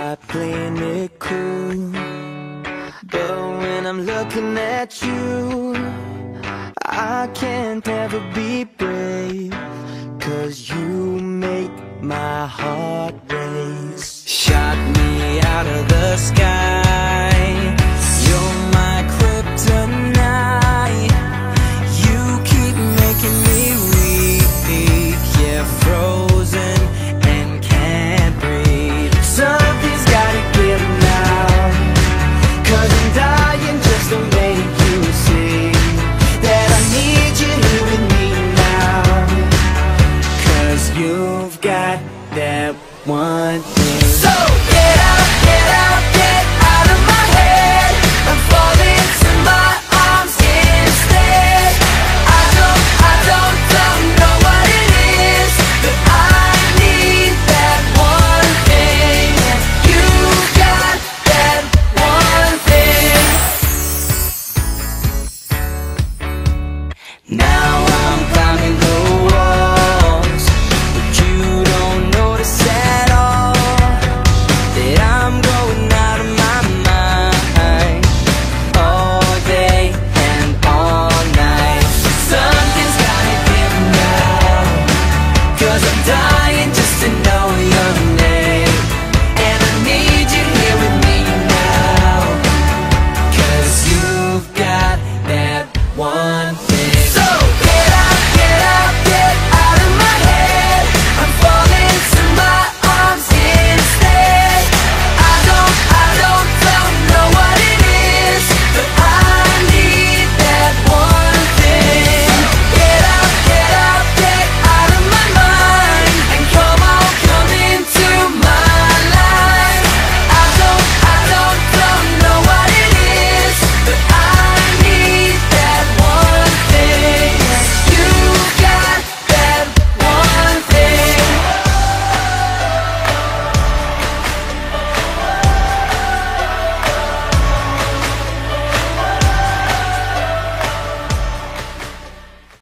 try playing it cool, but when I'm looking at you, I can't ever be brave, 'cause you make my heart race. Shot me out of the sky,